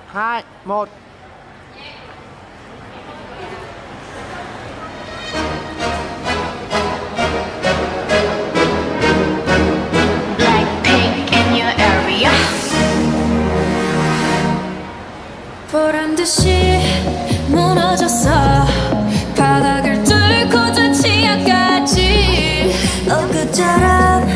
2, 1. BLACKPINK in your area. 보란 듯이 무너졌어. 바닥을 뚫고 저 지하까지 엊그처럼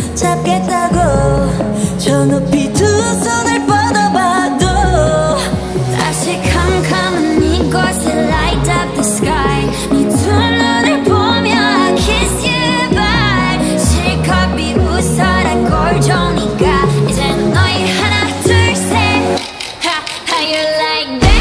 잡겠다고 저 높이 두 손을 뻗어봐도 다시 캄캄한 이곳에 light up the sky. 네 두 눈을 보며 I kiss you bye. 실컷 비웃어라 꼴 좋으니까 이젠 너희 하나 둘 셋. How you like that?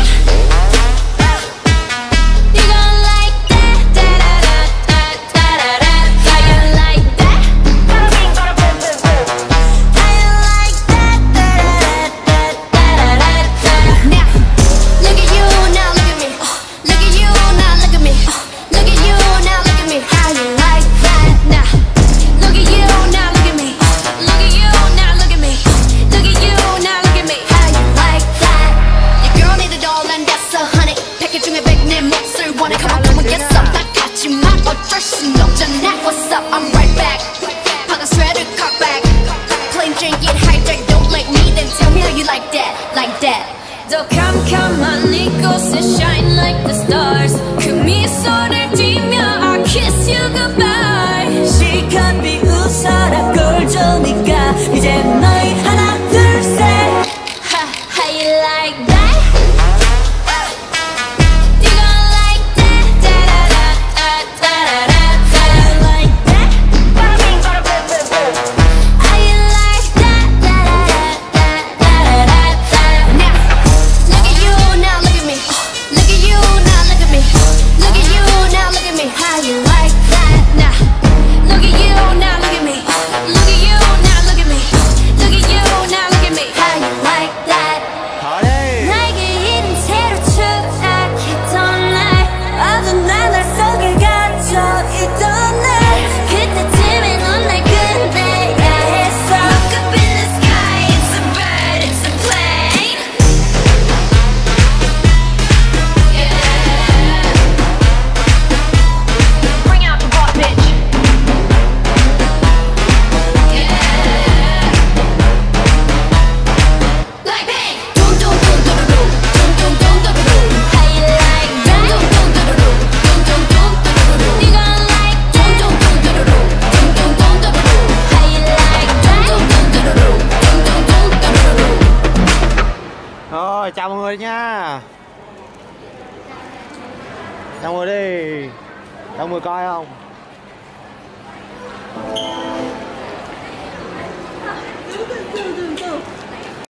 I'm right back. Put sweater, cock back. Plain drink, get hijacked. Don't like me, then tell me how you like that, like that. 더 캄캄한 이곳에 shine like the stars. 그 미소를 띠며 I kiss you goodbye. 실컷 비웃어라 꼴 좋으니까 이제 너희 하나 둘 셋. How you like that? Rồi, chào mọi người nha. Chào mọi người đi. Chào mọi người coi không?